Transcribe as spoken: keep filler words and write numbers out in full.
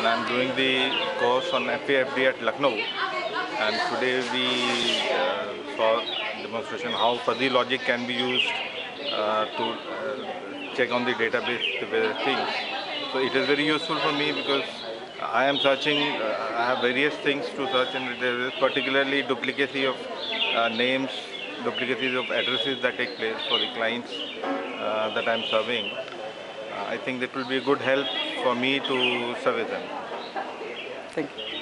and I'm doing the course on F A F D at Lucknow. And today we uh, saw demonstration how fuzzy logic can be used uh, to uh, check on the database the various things. So it is very useful for me because I am searching, uh, I have various things to search in the database, particularly duplicacy of uh, names, duplicacies of addresses that take place for the clients uh, that I am serving. Uh, I think that will be a good help for me to service them. Thank you.